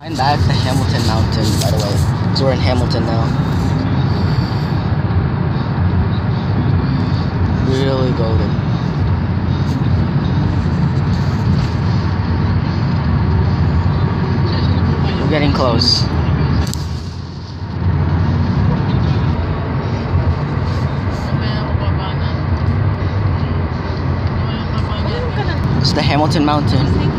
I'm back at the Hamilton Mountain, by the way. So we're in Hamilton now. Really golden. We're getting close. It's the Hamilton Mountain.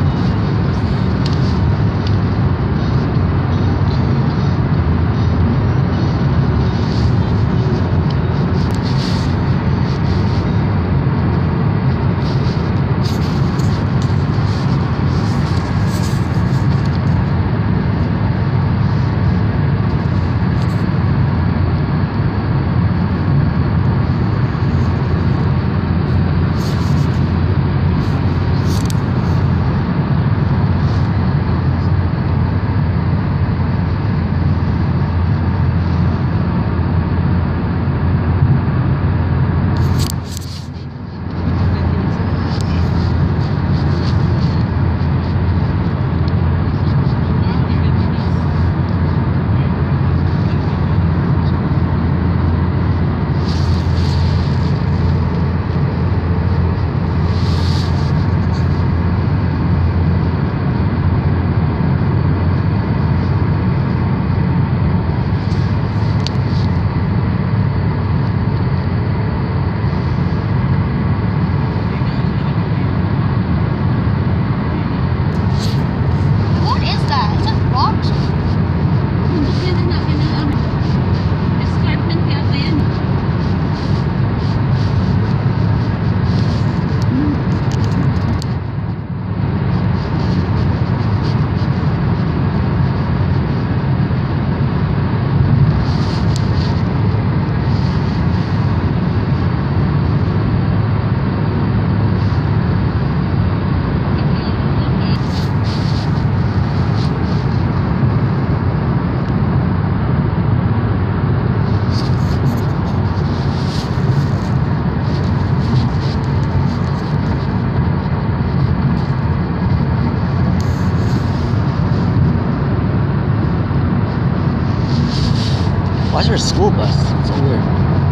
Why is there a school bus? It's so weird.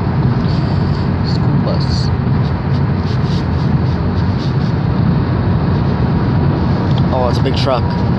School bus. Oh, it's a big truck.